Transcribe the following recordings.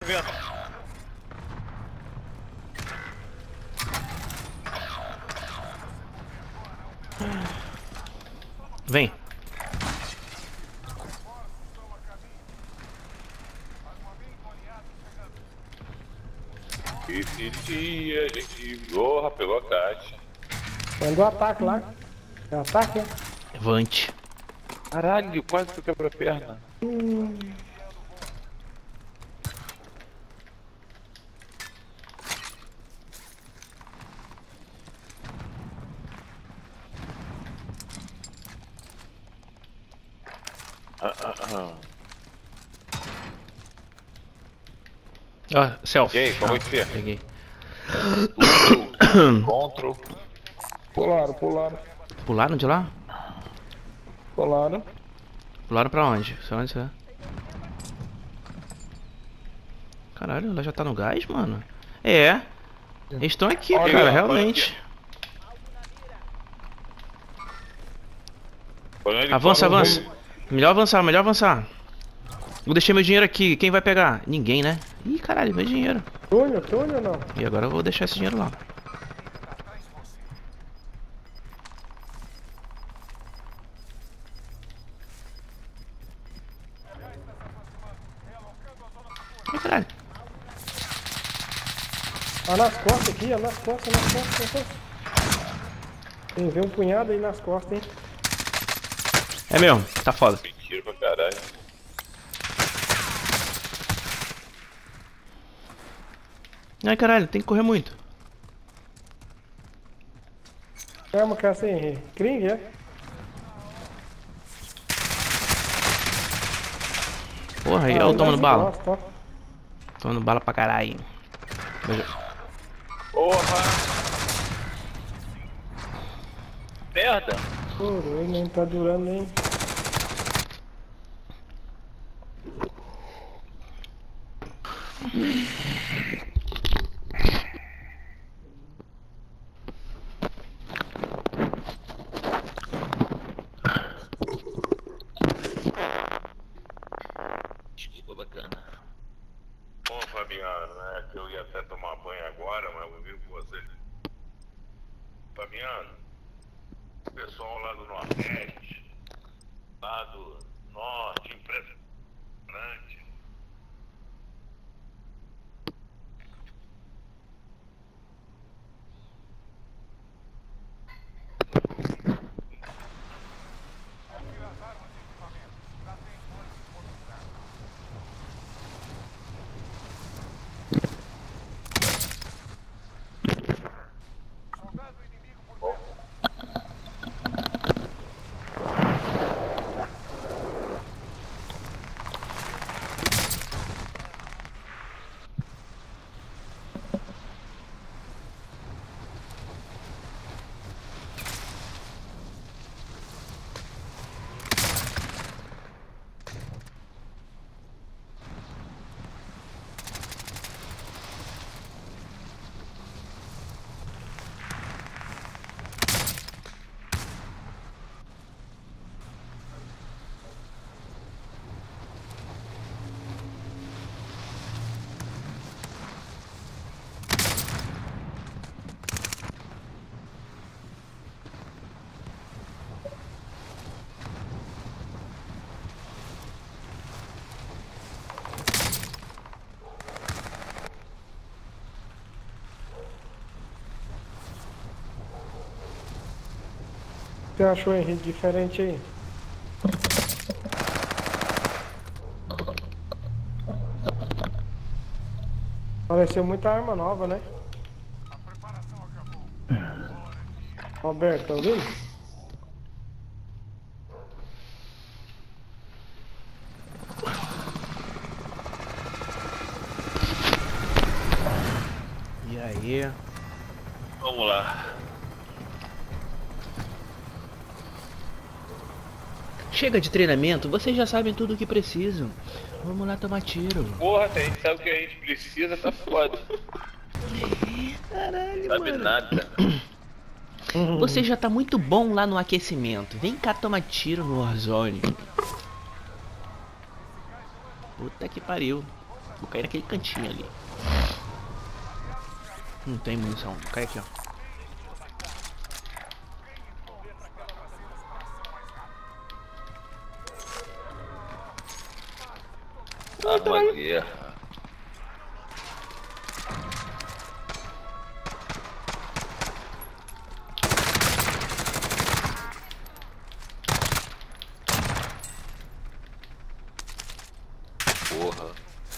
vendo? Vem. Esse dia a gente porra, pegou a caixa. Mandou ataque lá. É ataque, né? Avante. Caralho, quase que eu quebro a perna. Ó, selfie. E aí, qual vai ser? Peguei. Control. Pularam. Pularam de lá? Pularam. Pularam pra onde? Sei onde você é. Caralho, ela já tá no gás, mano? É. Eles estão aqui, Olha, cara, olha realmente. Olha ele Avança, fora, avança. Melhor avançar, melhor avançar. Vou deixar meu dinheiro aqui. Quem vai pegar? Ninguém, né? Ih, caralho, meu dinheiro. Túnel não. E agora eu vou deixar esse dinheiro lá. Ih, caralho. Ah, nas costas aqui, ó. Nas costas. Tem ver um punhado aí nas costas, hein? É mesmo, tá foda. Mentira pra caralho. Ai, caralho, tem que correr muito. Que arma que é essa aí? Kring, é? Porra, aí eu tomando bala. Nossa, ó. Tomando bala pra caralho. Porra! Merda! Pô, ele nem tá durando nem. Desculpa, bacana. Bom, Fabiano, né? Que eu ia até tomar banho agora, mas eu vi com você. Fabiano, o pessoal lá do Nordeste, lá do Norte, impressionante. O que você achou, Henrique, diferente aí? Pareceu muita arma nova, né? Roberto, tá ouvindo? E aí? Vamos lá. Chega de treinamento, vocês já sabem tudo o que precisam. Vamos lá tomar tiro. Porra, a gente sabe o que a gente precisa, tá foda. Caralho, Sabe nada. Você já tá muito bom lá no aquecimento. Vem cá tomar tiro no Warzone. Puta que pariu. Vou cair naquele cantinho ali. Não tem munição. Vou cair aqui, ó. Arma guerra. Porra.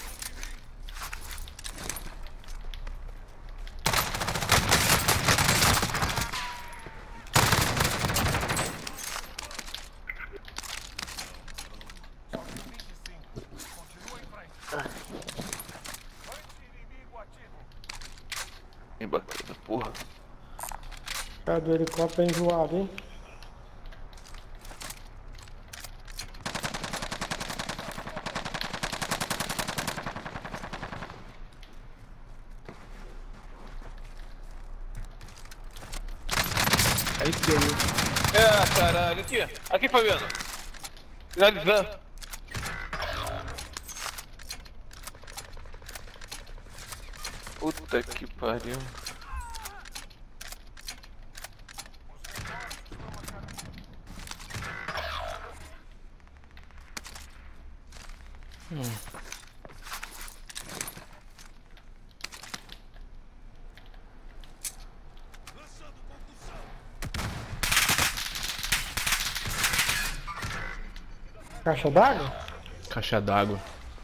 Bem bacana, porra. Cara do helicóptero é enjoado, hein? Aí sim. É, caralho. Aqui, aqui, Fabiano. Finalizando. Puta que pariu. Caixa d'água? Caixa d'água.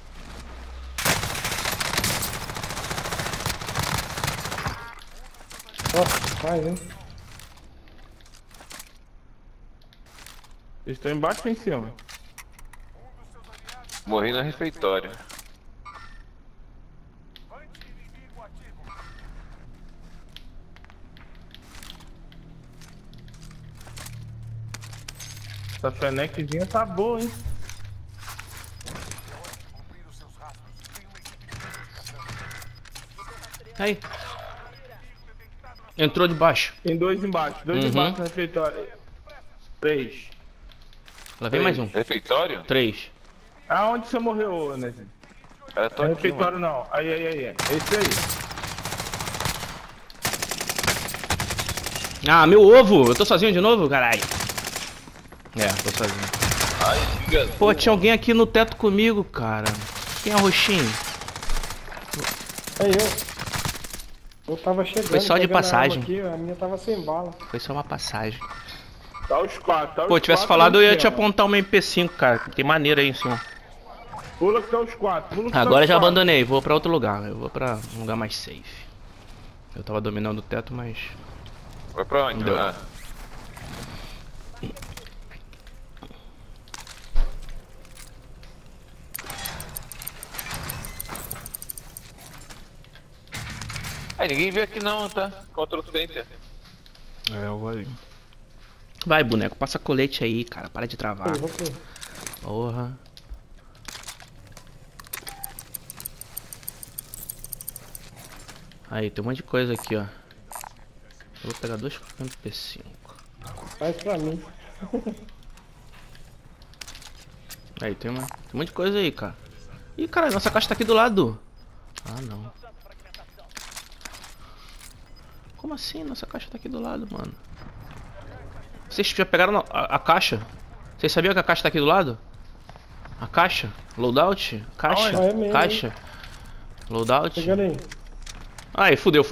Nossa, faz, hein? Eles estão embaixo ou em cima? Morri na refeitória. Essa Feneczinha tá boa, hein? Aí. Entrou de baixo. Tem dois embaixo embaixo na refeitória. 3. Lá vem mais um. Refeitório? 3. Aonde você morreu, Nezinho? Eu tô Não é aqui, refeitório mano. não. Aí. Esse aí. Ah, meu ovo! Eu tô sozinho de novo, caralho. É, tô sozinho. Ai, diga. Pô, tinha alguém aqui no teto comigo, cara. Quem é o roxinho? É eu. Eu tava chegando. Foi só de pegando a passagem. arma aqui, a minha tava sem bala. Foi só uma passagem. Tá os 4. Pô, tivesse falado eu ia te apontar uma MP5, cara. Tem maneira aí em cima. Pula que tá os 4. Agora já abandonei, vou pra outro lugar. Eu vou pra um lugar mais safe. Eu tava dominando o teto, mas... Vai pra onde? Deu. Ah, Aí ninguém veio aqui não, tá? Contra o center. É, eu vou ali. Vai, boneco, passa colete aí, cara. Para de travar. Eu vou pro... Porra. Aí, tem um monte de coisa aqui, ó. Eu vou pegar 2 MP5. Faz pra mim. Aí, tem um monte de coisa aí, cara. Ih, caralho, nossa caixa tá aqui do lado. Ah, não. Como assim? Nossa caixa tá aqui do lado, mano. Vocês já pegaram a caixa? Vocês sabiam que a caixa tá aqui do lado? A caixa? Loadout? Caixa? Ah, é mesmo, Caixa? Loadout? Pegando aí. Aí, fudeu.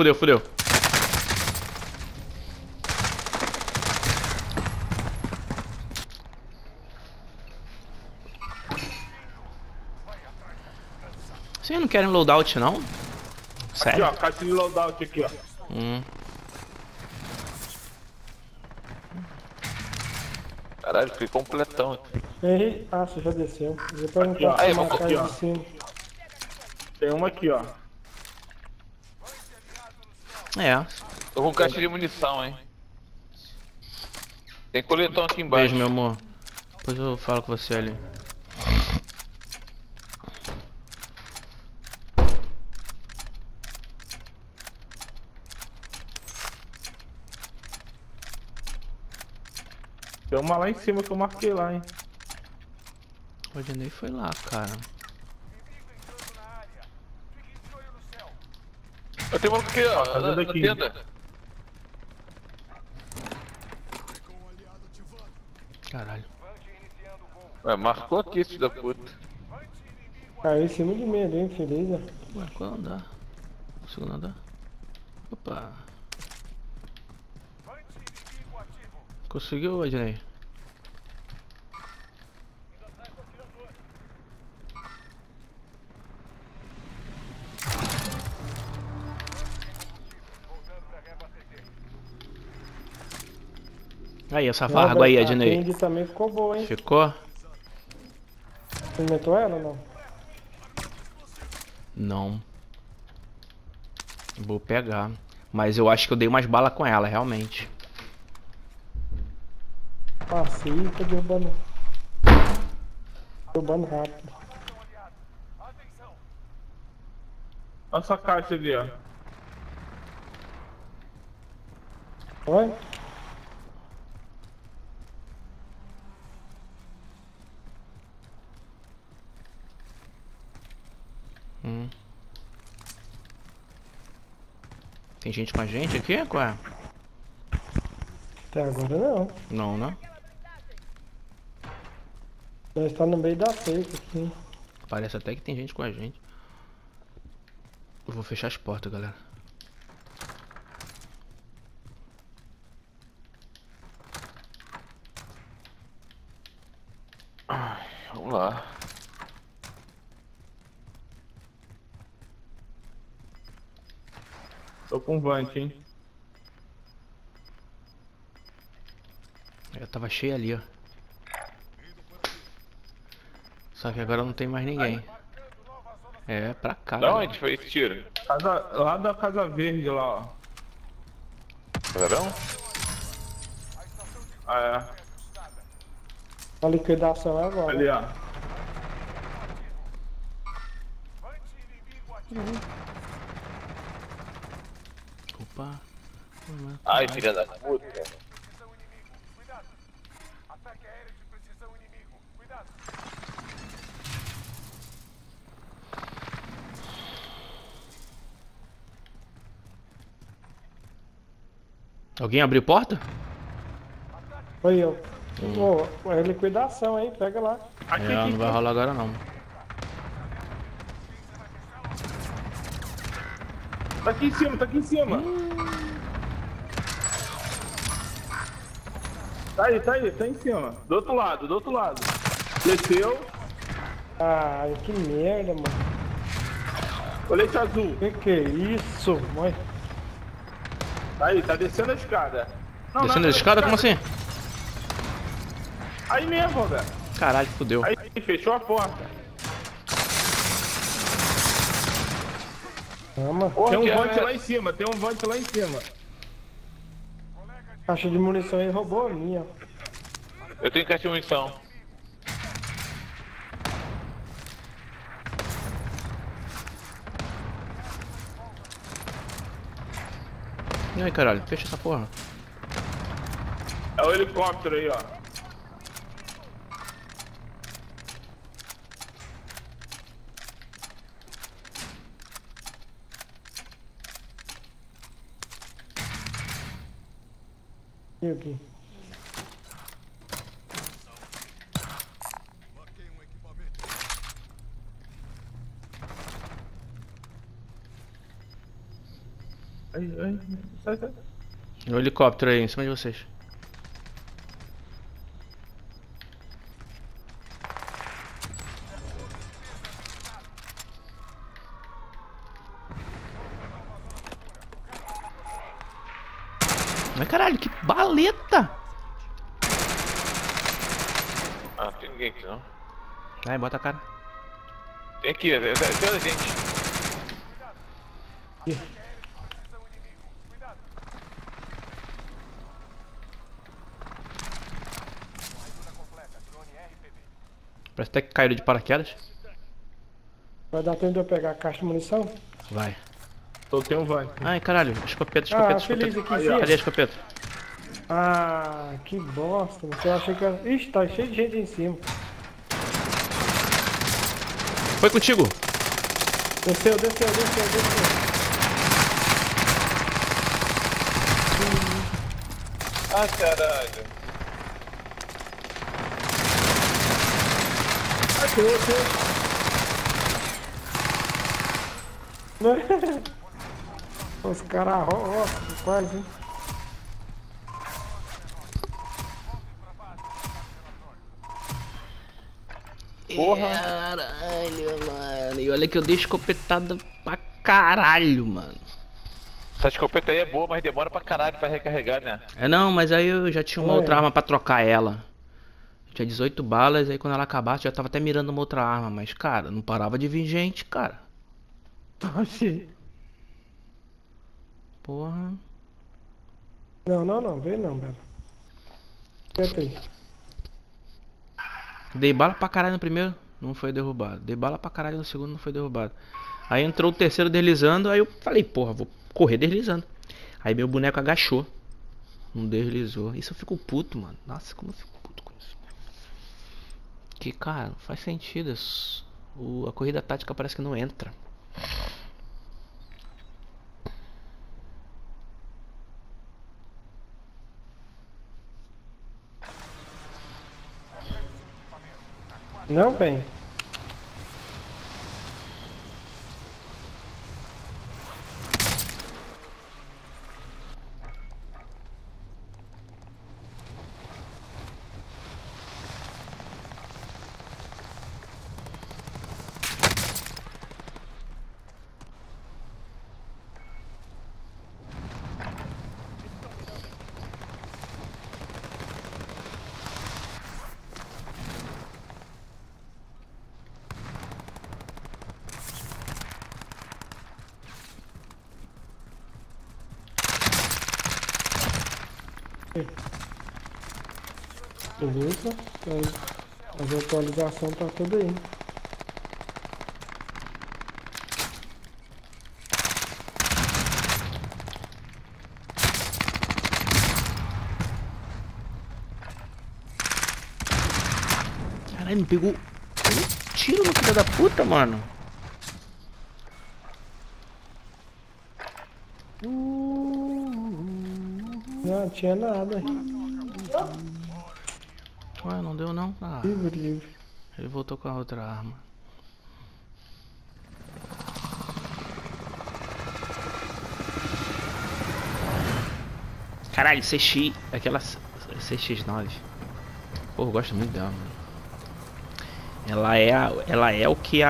Vocês não querem loadout, não? Aqui, Sério? ó. Caixa de loadout aqui, ó. Caralho, fiquei completão aqui. Ei, ah, você já desceu. Depois não Aqui, ó. posso Aí, tomar vou- a aqui, caixa ó. de cima. Tem uma aqui, ó. É. Tô com caixa de munição, hein. Tem coletão aqui embaixo. Beijo, meu amor. Depois eu falo com você ali. Tem uma lá em cima que eu marquei lá, hein. O Odinei foi lá, cara. Eu tenho um aqui, ó, Tá na vendo aqui. tenda. Caralho. Ué, marcou aqui, filho da puta. Caiu em cima de mim ali, infeliz. Ué, qual andar? O segundo andar? Opa. Conseguiu, Adnei? Aí, essa farga aí, A Adnei. Candy também ficou boa, hein? Ficou? Experimentou ela ou não? Não. Vou pegar. Mas eu acho que eu dei umas balas com ela, realmente. Passei e tô derrubando. Derrubando rápido. Olha essa caixa ali, ó. Oi? Tem gente com a gente aqui? Qual é? Até agora não. Não, né? Nós tá no meio da seca aqui. Parece até que tem gente com a gente. Eu vou fechar as portas, galera. Vamos lá. Tô com vante, hein? Eu tava cheio ali, ó. Só que agora não tem mais ninguém. É, pra cá. Da galera. onde foi esse tiro? Lá da Casa Verde, lá, ó. Casarão? Ah, A liquidação é é. agora. Ali, ó. Opa. Ai, filha da puta. Alguém abriu porta? Oi, eu. É liquidação, hein? Pega lá. Aqui, É, aqui, não vai rolar agora não. Tá aqui em cima, tá aqui em cima. Tá aí, tá em cima. Do outro lado, do outro lado. Desceu. Ai, que merda, mano. Colete azul. Que é isso, mãe? Tá aí, tá descendo a escada. Não, Descendo a na escada? Como assim? Aí mesmo, velho. Caralho, fudeu. Aí, fechou a porta. Calma. Tem um que é, vante velho? lá em cima, tem um vante lá em cima. Caixa de munição ele roubou a minha. Eu tenho caixa de munição. E aí, caralho, fecha essa porra. É o helicóptero aí, ó. E aqui? Aí, sai, sai. O helicóptero aí, em cima de vocês. Mas caralho, que baleta! Ah, não tem ninguém aqui não. Vai, bota a cara. Tem aqui, tem outra gente. Parece até que caíram de paraquedas. Vai dar tempo de eu pegar a caixa de munição? Vai. Soltei um vante. Ai, caralho, escopeta, Ah, escopeta, feliz escopeta. aqui em cima. Cadê a escopeta? Ah, que bosta. Eu achei que era... Ixi, tá cheio de gente em cima. Foi contigo. Desceu. Ah, caralho. Aqui, os caras arrostam quase, hein? Porra. Caralho, mano. E olha que eu dei escopetada pra caralho, mano. Essa escopeta aí é boa, mas demora pra caralho pra recarregar, né? É não, mas aí eu já tinha uma outra arma pra trocar ela. Tinha 18 balas, aí quando ela acabasse já tava até mirando uma outra arma. Mas, cara, não parava de vir gente, cara. Oxi. Porra. Não, vem não, velho. Quieta aí. Dei bala pra caralho no primeiro, não foi derrubado. Dei bala pra caralho no segundo, não foi derrubado. Aí entrou o terceiro deslizando, aí eu falei, porra, vou correr deslizando. Aí meu boneco agachou. Não deslizou. Isso eu fico puto, mano. Nossa, como eu fico puto com isso. Que, cara, não faz sentido isso. A corrida tática parece que não entra. Não vem. Beleza. As atualizações tá tudo aí. Caralho, me pegou um tiro no filho da puta, mano. Não tinha nada aí. Ué, não deu não? Ah, Livre. ele voltou com a outra arma. Caralho, CX, aquela CX9. Pô, eu gosto muito dela, mano. Ela é o que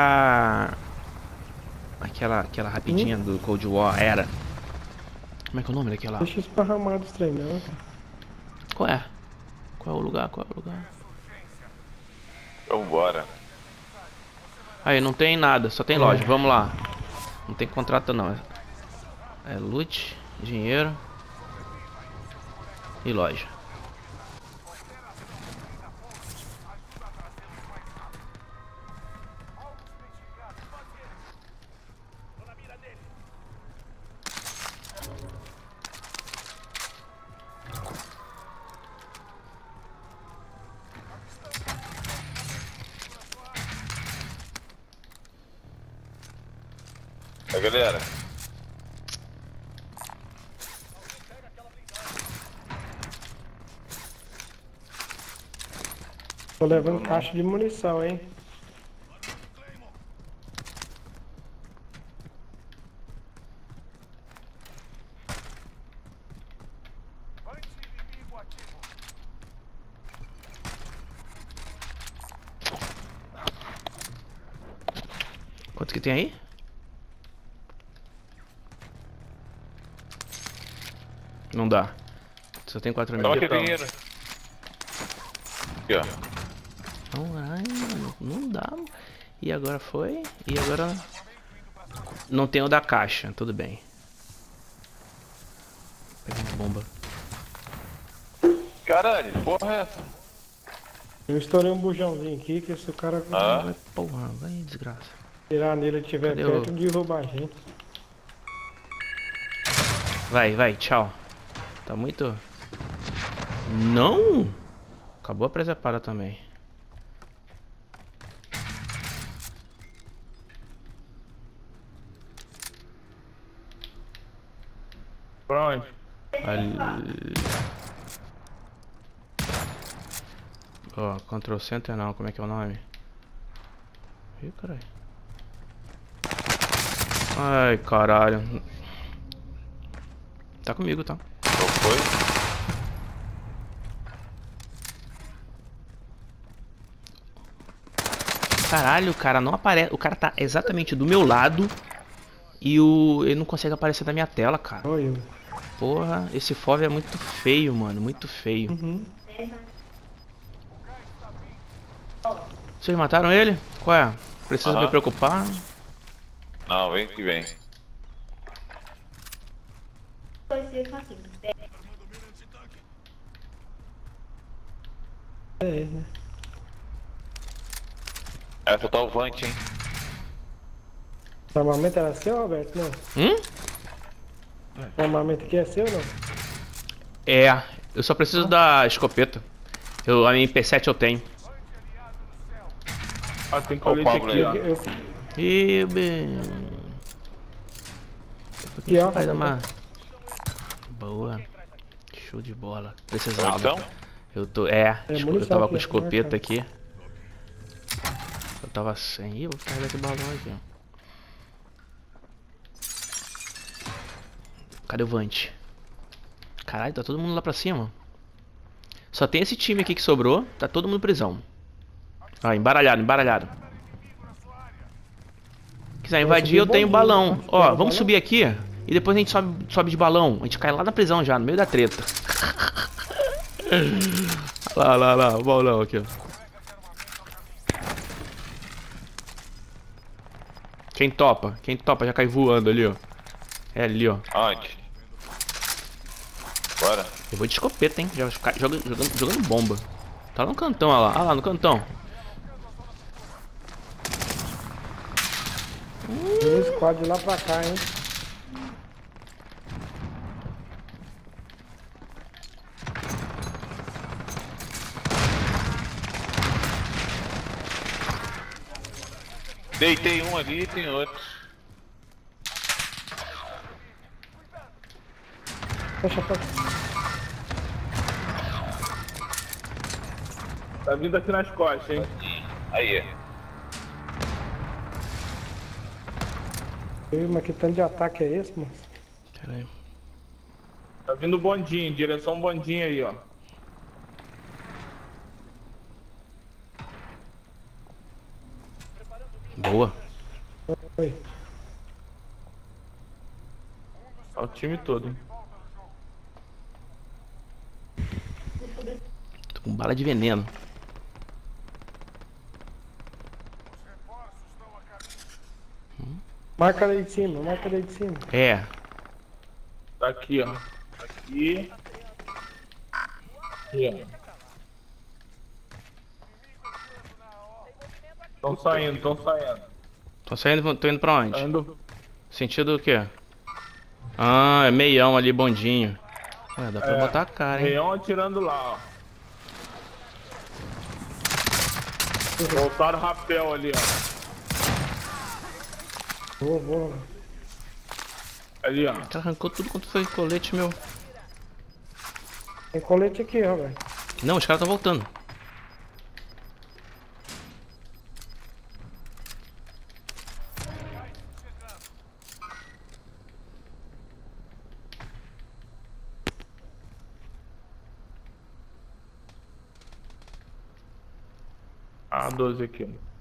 aquela rapidinha do Cold War era. Como é que é o nome daquela? Deixa esparramado os trem, não. Qual é? Qual é o lugar? Qual é o lugar? Vambora. Aí, não tem nada, só tem loja. Vamos lá. Não tem contrato não. É loot, dinheiro e loja. Aí, galera. Tô levando caixa de munição, hein? Quanto que tem aí? Não dá. Só tem 4 mil. Toma aqui dinheiro. Aqui, ó. Não, ai, mano, não dá. E agora foi? E agora... Não tem o da caixa, tudo bem. Pega uma bomba. Caralho, porra é essa? Eu estourei um bujãozinho aqui, que se o cara Vai, porra, vai desgraça. tirar nele e tiver Cadê perto, o- derruba a gente. Vai, tchau. Tá muito... Não! Acabou a presepada também. Pra onde? Ali. Ó, Ctrl Center não, como é que é o nome? Ih, caralho. Ai, caralho. Tá comigo, tá? Qual foi? Caralho, o cara não aparece. O cara tá exatamente do meu lado. E ele não consegue aparecer na minha tela, cara. Olha eu. Porra, esse FOV é muito feio, mano. Muito feio. Uhum. Vocês mataram ele? Qual é? Preciso me preocupar? Não, vem que vem. É, né? Essa tá o Vant, hein? O armamento era seu, Roberto? Não. O armamento aqui é seu, não? É, eu só preciso da escopeta. A minha MP7 eu tenho. Ah, tem Ó, o colete Pablo aqui, aí, ó. ó. Ih, bem. Aqui, ó. Faz uma. Boa. Show de bola. Precisava. Então? Eu tô. Eu munição tava aqui, com ó. escopeta aqui. Eu tava sem. Ih, eu vou carregar esse balão aqui, ó. Cadê o Vant? Caralho, tá todo mundo lá pra cima. Só tem esse time aqui que sobrou. Tá todo mundo prisão. Ah, embaralhado, embaralhado. Quiser invadir, eu tenho balão. Ó, vamos subir aqui. E depois a gente sobe de balão. A gente cai lá na prisão já, no meio da treta. Lá, o balão aqui, ó. Quem topa? Quem topa já cai voando ali, ó. É ali, ó. Onde? Bora. Eu vou de escopeta, hein? Já jogando bomba. Tá lá no cantão, olha lá. Olha lá no cantão. Tem um squad lá pra cá, hein? Deitei um ali e tem outro. Fecha a porta. Tá vindo aqui nas costas, hein? Aí. Mas que tanto de ataque é esse, moço? Pera aí. Tá vindo bondinho, direção bondinho aí, ó. Boa. Oi. Tá o time todo, hein? Tô com bala de veneno. Marca ali de cima, marca ali de cima. É. Tá aqui, ó. Aqui. Aqui, ó. Tão saindo, tão saindo. Tô indo pra onde? Tá indo. Sentido o quê? Ah, é meião ali, bondinho. Ué, dá pra botar a cara, hein? Leão atirando lá, ó. Voltaram o rapel ali, ó. Boa. Ali, ó. O cara arrancou tudo quanto foi colete, meu. Tem colete aqui, ó, velho. Não, os caras estão voltando. A 12 aqui, ó.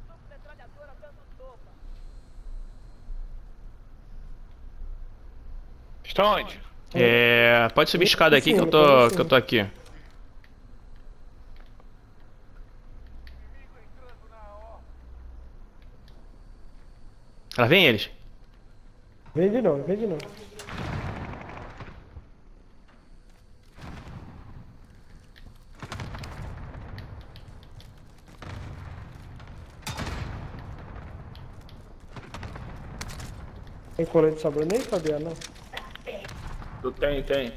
Estão onde? Pode subir a escada aqui que eu tô aqui. Lá vem eles. Vem de novo, vem de novo. Tem colete sobrando aí, Fabiano? Não. Tem.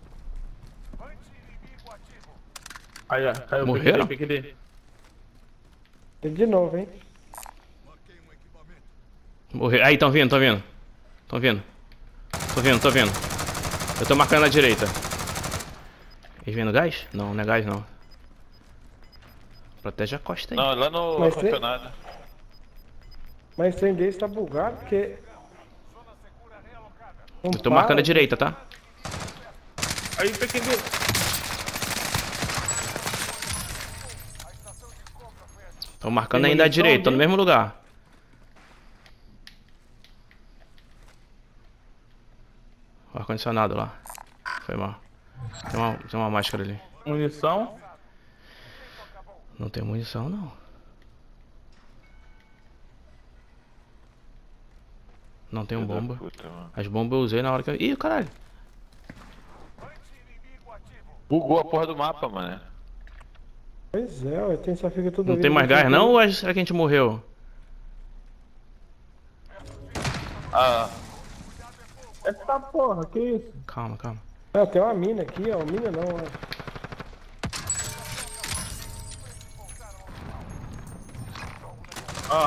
Aí, ó. Caiu. Morreram? Peguei. Vem de novo, hein? Morreu. Aí, tão vindo. Tô vendo. Eu tô marcando na direita. Eles vêm no gás? Não, não é gás não. Protege a costa aí. Não, lá no Mas tem- ar-condicionado. Mas tem deles tá bugado porque. Não Eu tô marcando para. a direita, tá? Aí, pequeno. Tô marcando Tem ainda a munição direita, tô no ali? mesmo lugar. O ar-condicionado lá. Foi mal. Tem uma máscara ali. Munição. Não tem munição não. Não tem bomba. Puta, mano. As bombas eu usei na hora que eu... Ih, caralho. Bugou a porra do mapa, mano. Pois é, ué, tem só fica tudo Não tem mais gás não ou será que a gente morreu? Ah, Essa porra, que isso? Calma, calma. Ah, tem uma mina aqui, ó. Mina não, ó. Ó,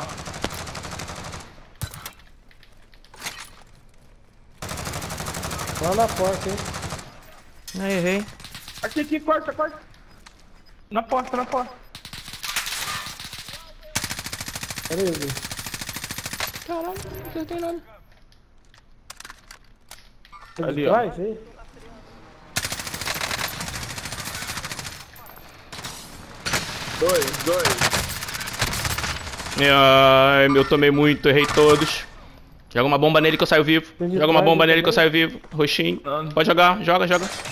Lá na porta, hein? Ah, errei. aqui, corta. Na porta. Pera aí, Zé. Caralho, não tem nada. Tá Ali, de ó. trás, aí? Dois. Ai, eu tomei muito, errei todos. Joga uma bomba nele que eu saio vivo. Tem de Joga uma trás bomba aí nele que eu saio também? vivo. Roxinho. Não. Pode jogar, joga.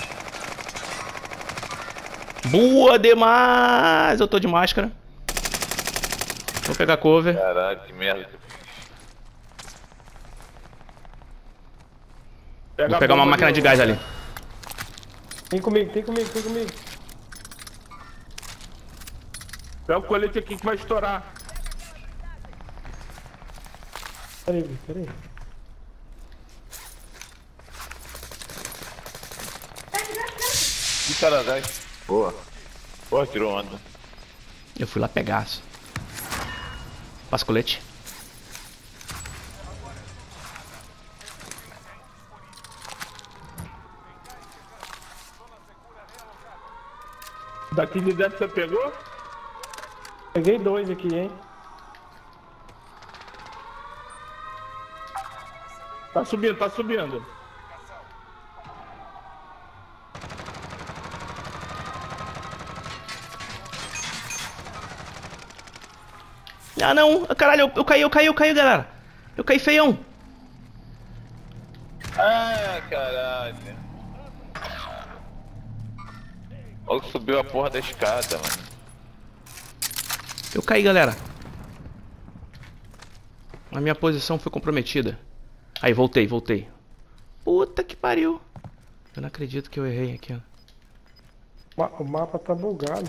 Boa demais! Eu tô de máscara. Vou pegar cover. caralho, que merda. Vou pegar uma máquina de gás ali. Tem comigo. Pega o colete aqui que vai estourar. Pera aí. Que cara, gás. Boa. Porra, tirou onda. Eu fui lá pegar. Passa colete. Daqui de dentro você pegou? Peguei 2 aqui, hein? Tá subindo. Ah não, caralho, eu caí, galera. Eu caí feião. Ah, caralho. Olha que subiu a porra da escada, mano. Eu caí, galera. A minha posição foi comprometida. Aí, voltei. Puta que pariu. Eu não acredito que eu errei aqui, ó. O mapa tá bugado.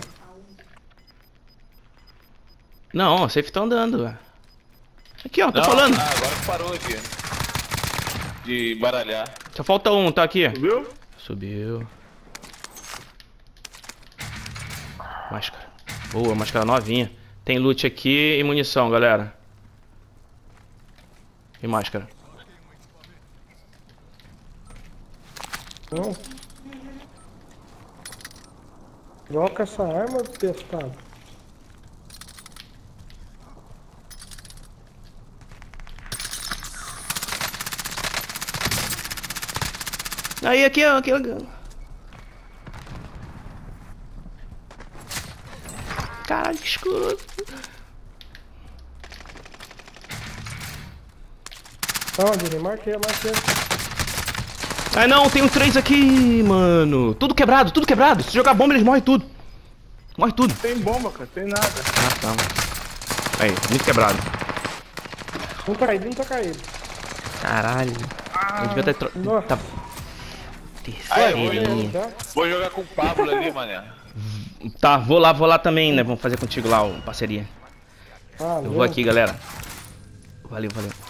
Não, o safe tá andando, velho. Aqui, ó, tô Não, falando. agora que parou aqui. De baralhar. Só falta um, tá aqui. Viu? Subiu. Máscara. Boa, máscara novinha. Tem loot aqui e munição, galera. E máscara. Não. Troca essa arma, testado. Aí, aqui, ó. Caralho, que escuro. Onde? Marquei. Ai não, tem um 3 aqui, mano. Tudo quebrado. Se jogar bomba, eles morrem tudo. Tem bomba, cara, tem nada. Ah, tá. Aí, muito quebrado. Não tá caído. Caralho. Eu devia ter Nossa. Tá. Aí, Terceirinha. Tá? Vou jogar com o Pablo ali, mané. Tá, vou lá também, né? Vamos fazer contigo lá, ó, parceria. Ah, Eu vou aqui, galera. Valeu.